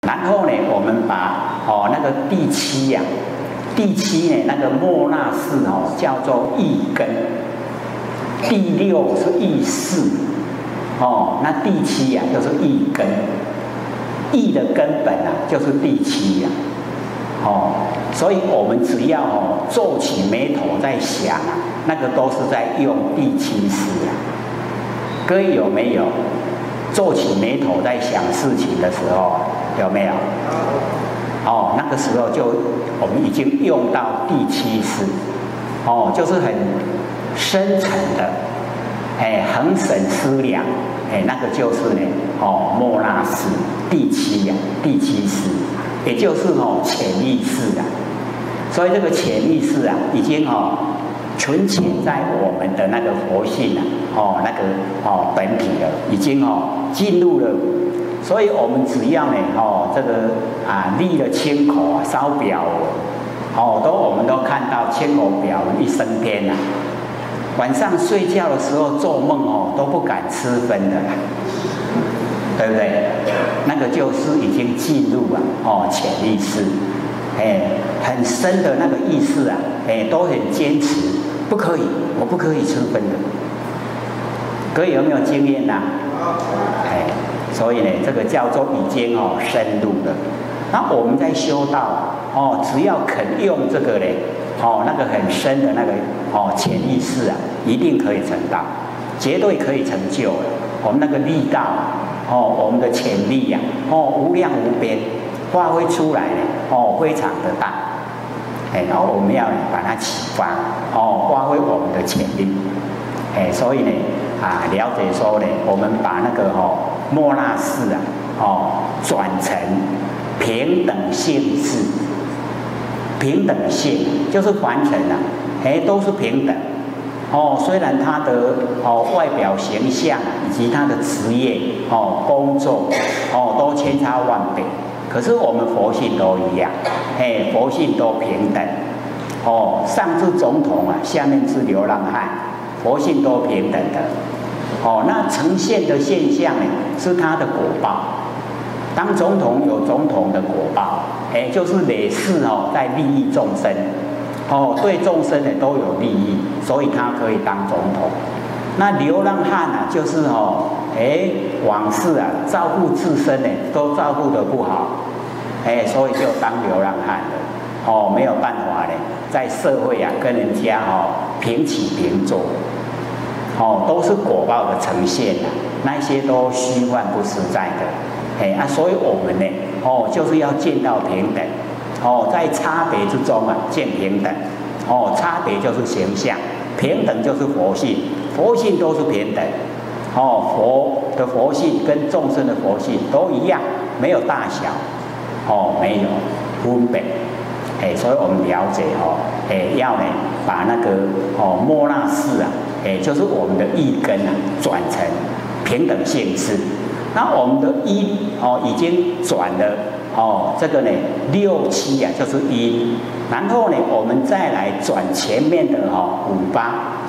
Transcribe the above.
然后呢，我们把那个第七呀、第七呢那个末那识叫做意根，第六是意识，那第七呀、就是意根，意的根本啊就是第七呀、所以我们只要皱起眉头在想啊，那个都是在用第七识啊。各位有没有皱起眉头在想事情的时候？有没有？那个时候我们已经用到第七识，就是很深沉的，恒审思量，那个就是呢，末那识第七呀、第七识，也就是潜意识啊。所以这个潜意识啊，已经存潜在我们的那个佛性啊，那个本体了，已经进入了。所以我们只要呢，这个立了千口啊，烧表我们都看到千口表一升天啊。晚上睡觉的时候做梦都不敢吃分的啦，对不对？那个就是已经进入了潜意识，很深的那个意识啊，都很坚持，不可以，我不可以吃分的。各位有没有经验呐？所以呢，这个叫做已经深入了。那我们在修道只要肯用这个呢，那个很深的那个潜意识啊，一定可以成道，绝对可以成就了。我们那个力道我们的潜力呀，无量无边，发挥出来呢，非常的大。然后我们要把它启发，发挥我们的潜力。所以呢，了解说呢，我们把那个末那识啊，转成平等性识。平等性就是凡尘啊，都是平等。虽然他的外表形象以及他的职业工作都千差万别，可是我们佛性都一样，佛性都平等。上至总统啊，下面是流浪汉，佛性都平等的。那呈现的现象呢，是他的果报。当总统有总统的果报，就是累世在利益众生，对众生呢都有利益，所以他可以当总统。那流浪汉啊，就是往世啊照顾自身呢都照顾得不好，所以就当流浪汉了，没有办法呢，在社会啊跟人家平起平坐。都是果报的呈现啊，那些都虚幻不实在的，所以我们呢，就是要见到平等，在差别之中啊见平等，差别就是形象，平等就是佛性，佛性都是平等，佛的佛性跟众生的佛性都一样，没有大小，没有分别，所以我们了解要呢把那个末那识啊。就是我们的意根啊，转成平等性识。那我们的因已经转了这个呢六七啊，就是因。然后呢，我们再来转前面的五八